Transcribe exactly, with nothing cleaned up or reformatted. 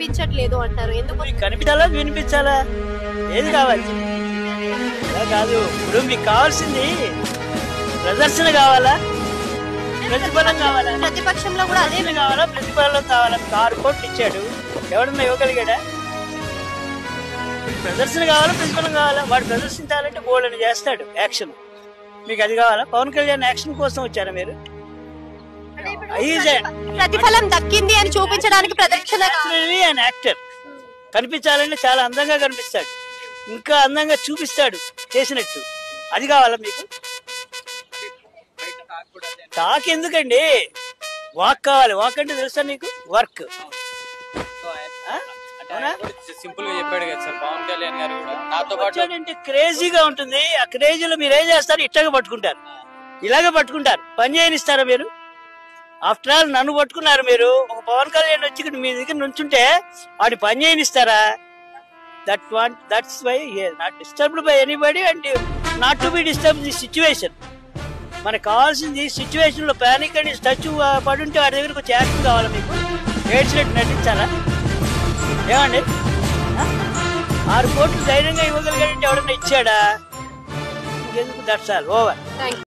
వినిపించట్లేదు అంటారు. ఎందుకు కనిపించాలా వినిపించాలా ఏది కావాలి అలా కాదు. ఇప్పుడు మీకు కావాల్సింది ప్రదర్శన కావాలా ప్రతిఫలం కావాలా? ప్రతిపక్షంలో కూడా అదే కావాలా ప్రతిఫలం కావాలా? ఆరు కోట్లు ఇచ్చాడు, ఎవడన్నా ఇవ్వగలిగాడా? ప్రదర్శన కావాలా ప్రతిఫలం కావాలా? వాడు ప్రదర్శించాలంటే బోల్డ్ చేస్తాడు యాక్షన్. మీకు అది కావాలా? పవన్ కళ్యాణ్ యాక్షన్ కోసం వచ్చారా మీరు? ప్రతిఫలం దక్కింది అని చూపించడానికి ప్రదర్శన. యాక్టర్ కనిపించాలంటే చాలా అందంగా కనిపిస్తాడు, ఇంకా అందంగా చూపిస్తాడు చేసినట్టు. అది కావాలా మీకు? టాక్ ఎందుకండి, వాక్ కావాలి. వాక్ అంటే తెలుసా నీకు? వర్క్. సింపుల్ గా చెప్పాడు కదా సార్ పవన్ కళ్యాణ్ గారు కూడా. నాతో పాటు అంటే క్రేజీగా ఉంటుంది. ఆ క్రేజీలో మీరు ఏం చేస్తారు? ఇట్టగా పట్టుకుంటారు, ఇలాగే పట్టుకుంటారు. పని చేయనిస్తారా మీరు? ఆఫ్టర్ ఆల్ నన్ను పట్టుకున్నారు మీరు. ఒక పవన్ కళ్యాణ్ వచ్చి మీ దగ్గర నుంచుంటే వాడి పని చేయనిస్తారా? That want that's why not disturbed by anybody and not to be disturb the situation. మనకు కావాల్సింది సిచ్యువేషన్ లో పానిక్ అని టచ్ పడుంటే వాడి దగ్గరకు వచ్చి యాక్షన్ కావాలా? మీకు ఏడ్చినట్టు నటించాలా? ఏమండి, ఆరు కోట్లు ధైర్యంగా ఇవ్వగలిగాడంటే ఎవడన్నా ఇచ్చాడా? ఎందుకు? That's all over.